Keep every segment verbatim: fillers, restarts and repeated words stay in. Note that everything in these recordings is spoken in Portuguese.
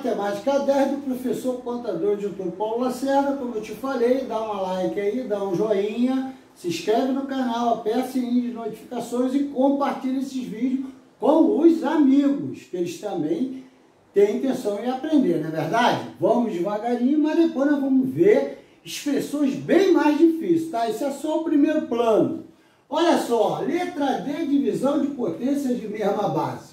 Matemática dez do professor contador editor Paulo Lacerda. Como eu te falei, dá um like aí, dá um joinha, se inscreve no canal, aperta o sininho de notificações e compartilha esses vídeos com os amigos, que eles também têm intenção em aprender, não é verdade? Vamos devagarinho, mas depois nós vamos ver expressões bem mais difíceis, tá? Esse é só o primeiro plano. Olha só, letra D, divisão de potências de mesma base.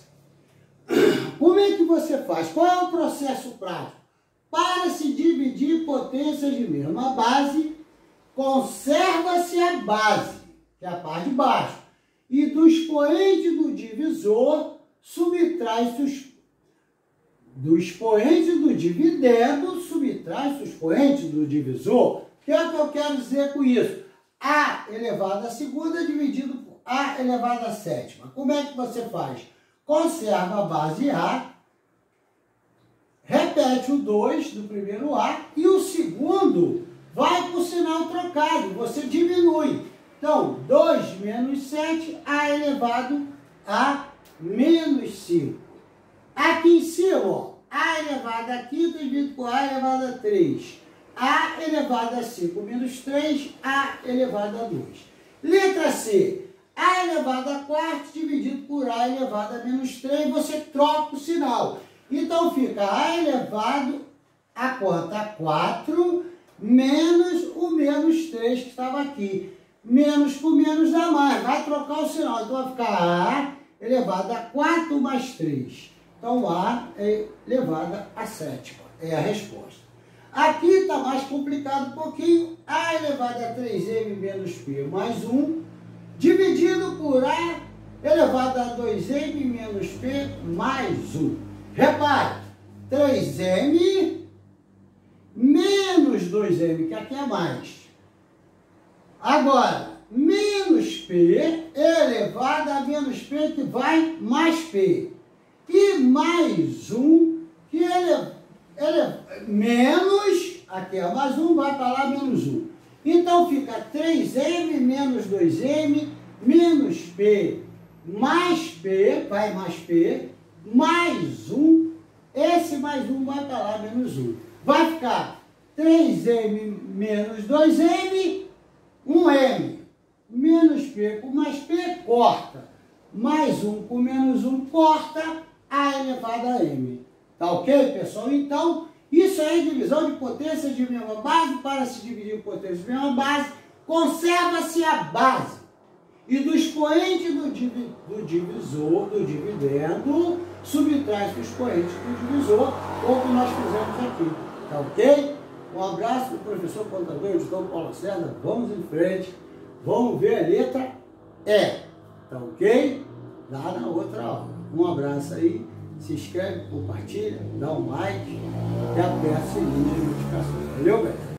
Como é que você faz? Qual é o processo prático? Para se dividir potências de mesma base, conserva-se a base, que é a parte de baixo, e do expoente do divisor subtrai-se os do expoente do dividendo, subtrai-se o expoente do divisor. O que é que eu quero dizer com isso? A elevado à segunda dividido por A elevado à sétima. Como é que você faz? Conserva a base A, repete o dois do primeiro A e o segundo vai para o sinal trocado, você diminui. Então, dois menos sete, A elevado a menos cinco. Aqui em cima, ó, A elevado a quinta dividido por A elevado a três. A elevado a cinco menos três, A elevado a dois. Letra C. A elevado a quatro dividido por A elevado a menos três, você troca o sinal. Então fica A elevado a quanto? A quatro menos o menos três que estava aqui. Menos com menos dá mais, vai trocar o sinal. Então vai ficar A elevado a quatro mais três. Então A é elevada a sétima, é a resposta. Aqui está mais complicado um pouquinho. A elevado a três m menos P mais um, dividido por A elevado a dois m menos P mais um. Repare, três m menos dois m, que aqui é mais. Agora, menos P elevado a menos P, que vai mais P. E mais um, que ele, ele menos, aqui é mais um, vai para lá menos um. Então fica três m menos dois m, menos P, mais P, vai mais P, mais um, esse mais um vai para lá menos um. Vai ficar três m menos dois m, um m, menos P com mais P, corta. Mais um com menos um, corta. A elevado a m. Tá ok, pessoal? Então, isso aí é divisão de potências de mesma base. Para se dividir potências de mesma base, conserva-se a base. E do expoente do, divi do divisor, do dividendo, subtrai-se o expoente do divisor, como nós fizemos aqui. Tá ok? Um abraço do professor contador editor Paulo Lacerda. Vamos em frente. Vamos ver a letra E. Tá ok? Lá na outra aula. Um abraço aí, se inscreve, compartilha, dá um like e aperta o sininho de notificações. Valeu, galera?